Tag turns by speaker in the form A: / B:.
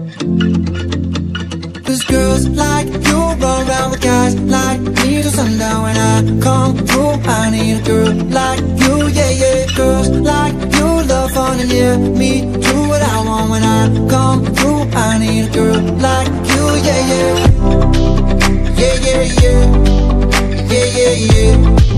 A: Cause girls like you run around with guys like me till sundown. When I come through, I need a girl like you, yeah, yeah. Girls like you love fun and yeah, me do what I want. When I come through, I need a girl like you, yeah, yeah. Yeah, yeah, yeah. Yeah, yeah, yeah.